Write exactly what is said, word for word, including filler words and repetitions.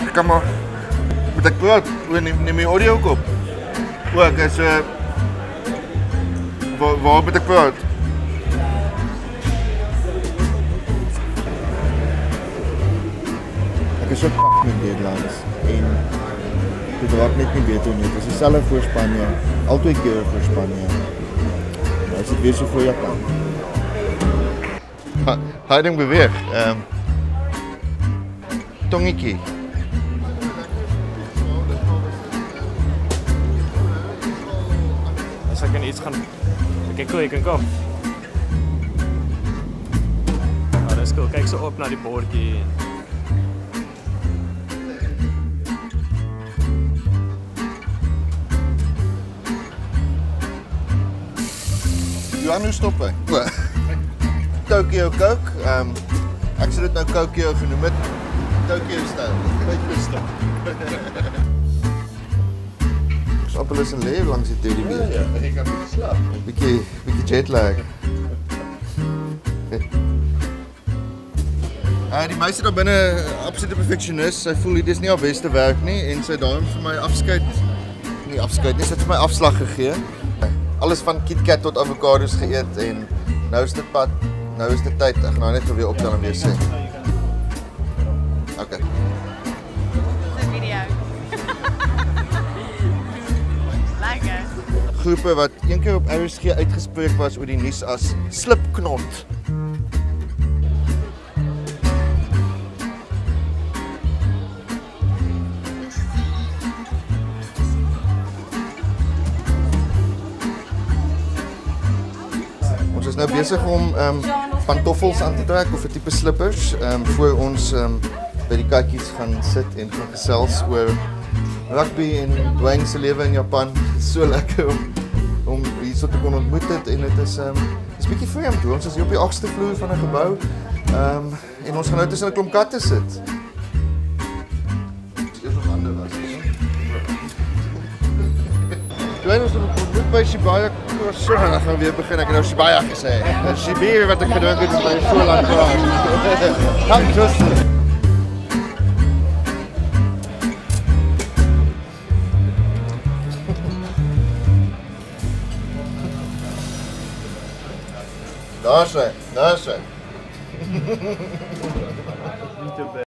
Ek kan maar... Moet ek praat? O, neem, neem my audio op. O, ek is... Uh, waar, waar moet ek praat? Ek is so kak met deadlines. En... Dit raak net nie beter nie. Het is dieselfde voor Spanje. Al twee keer voor Spanje. Nou is het weer so voor Japan. Ha, houding beweeg. Um, tongetjie. As ek in iets gaan... Kijk hoe jy kan kom. Nou, dis cool. Kyk so op na die bordjie. Johan, hoe stop hy? Tokyo Coke. Um, ek sê dit nou Tokyo genoem het. Tokyo style. Tokyo stop. Ons appel is in leef langs die teddybeer. Ja, ja, ek kan nie slaap. Bietjie, bietjie jetlag. Uh, die meisie daar binne, absolute perfectionist. Sy voel dit is nie haar beste werk nie en sy het daarom vir my afskeid, nie afskeid nie, sy het vir my afslag gegee. Alles van KitKat tot avocados geëet en nou is dit pad, nou is dit tyd. Ek gaan nou net weer optel en weer sê. Okay. Dis 'n video. Lekker. Groepe wat een keer op R S G uitgespreek was oor die nuus as slipknot. Ons is nou besig om um, pantoffels aan te trek of 'n tipe slippers um, voor ons um, by die katjies gaan sit en gaan gesels oor rugby en Dwayne se lewe in Japan. Dit is so lekker om om hierso te kon ontmoet het en dit is um, is 'n bietjie vreemd. Ons is hier op die agste vloer van 'n gebou um, en ons gaan nou tussen 'n klomp katte sit. Eers nog ander was. Dwayne ons ontmoet by Shibaya. So, dan gaan we weer beginnen. Ik heb nou Shibaya gezegd. Shibir wat ik gedaan heb, is bij zo lang klaar. Dank Justin. Daar zijn, daar zijn.